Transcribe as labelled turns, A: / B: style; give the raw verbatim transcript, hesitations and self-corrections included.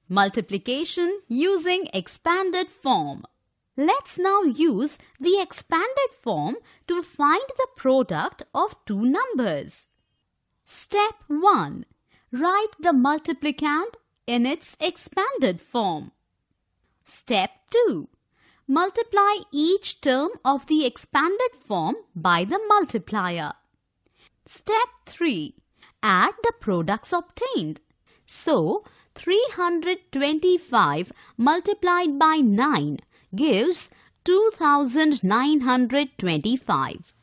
A: Multiplication using expanded form. Let's now use the expanded form to find the product of two numbers. Step one. Write the multiplicand in its expanded form. Step two. Multiply each term of the expanded form by the multiplier. Step three. Add the products obtained. So, three hundred twenty-five multiplied by nine gives two thousand nine hundred twenty-five.